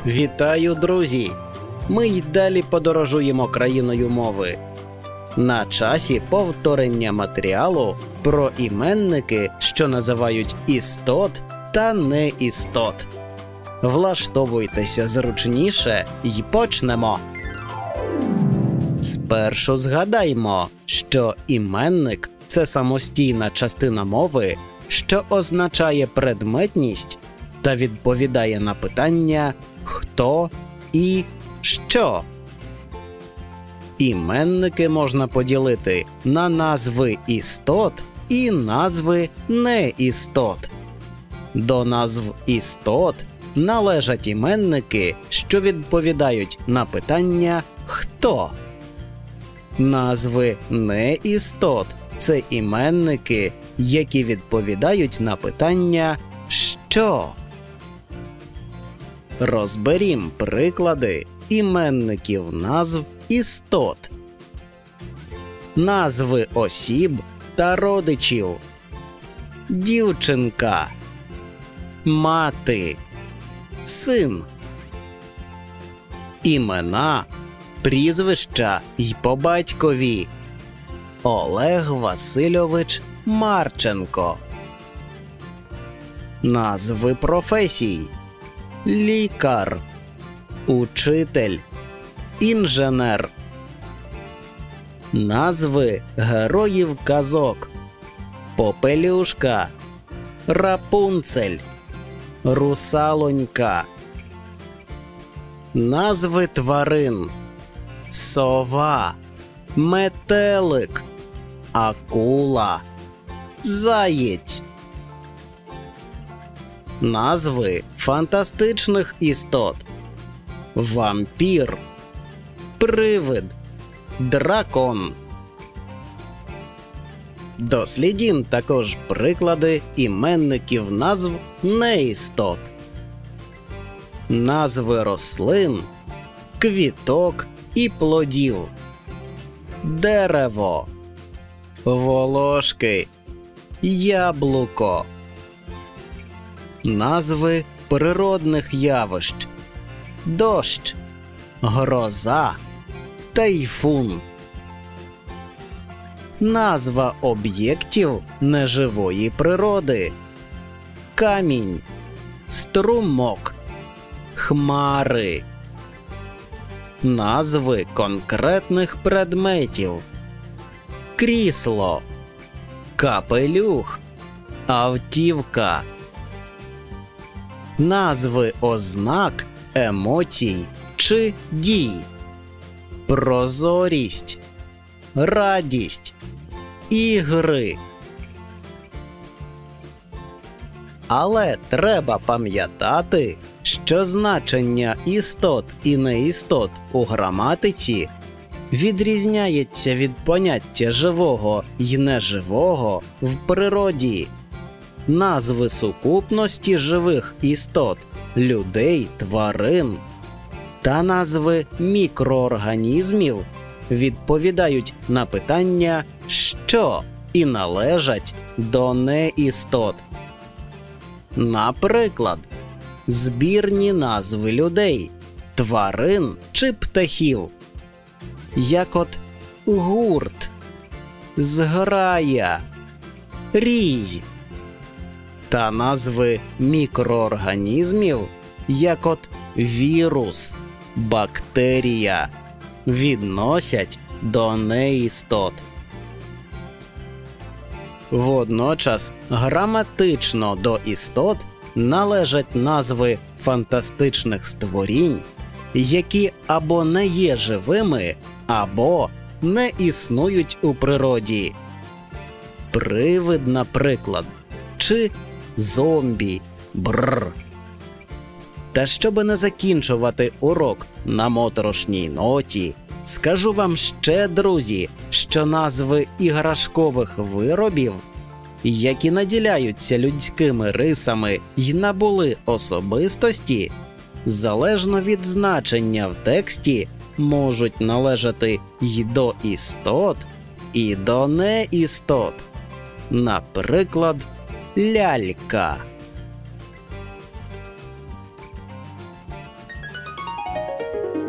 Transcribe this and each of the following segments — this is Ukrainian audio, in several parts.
Вітаю, друзі! Ми й далі подорожуємо країною мови. На часі повторення матеріалу про іменники, що називають істот та неістот. Влаштовуйтеся зручніше й почнемо. Спершу згадаймо, що іменник – це самостійна частина мови, що означає предметність та відповідає на питання «хто» і «що». Іменники можна поділити на назви істот і назви неістот. До назв істот належать іменники, що відповідають на питання «хто». Назви неістот – це іменники, які відповідають на питання «що?». Розберім приклади іменників назв істот. Назви осіб та родичів: дівчинка, мати, син. Імена, прізвища й по батькові: Олег Васильович Марченко. Назви професій: лікар, учитель, інженер. Назви героїв казок: Попелюшка, Рапунцель, Русалонька. Назви тварин: сова, метелик, акула, заєць. Назви фантастичних істот: вампір, привид, дракон. Дослідім також приклади іменників назв неістот. Назви рослин, квіток і плодів: дерево, волошки, яблуко. Назви природних явищ: дощ, гроза, тайфун. Назва об'єктів неживої природи: камінь, струмок, хмари. Назви конкретних предметів: крісло, капелюх, автівка. Назви ознак, емоцій чи дій: прозорість, радість, ігри. Але треба пам'ятати, що значення істот і неістот у граматиці відрізняється від поняття живого й неживого в природі. Назви сукупності живих істот, людей, тварин та назви мікроорганізмів відповідають на питання «що» і належать до неістот. Наприклад, збірні назви людей, тварин чи птахів, як от гурт, зграя, рій. Та назви мікроорганізмів, як от вірус, бактерія, відносять до неістот. Водночас граматично до істот належать назви фантастичних створінь, які або не є живими, або не існують у природі. Привид, наприклад, чи зомбі, бррр. Та щоби не закінчувати урок на моторошній ноті, скажу вам ще, друзі, що назви іграшкових виробів, які наділяються людськими рисами й набули особистості, залежно від значення в тексті, можуть належати й до істот, і до неістот. Наприклад, лялька.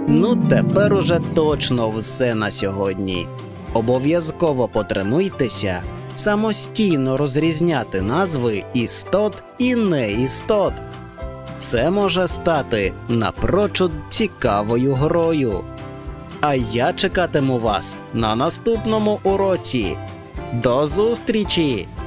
Ну тепер уже точно все на сьогодні. Обов'язково потренуйтеся самостійно розрізняти назви істот і неістот. Це може стати напрочуд цікавою грою. А я чекатиму вас на наступному уроці. До зустрічі!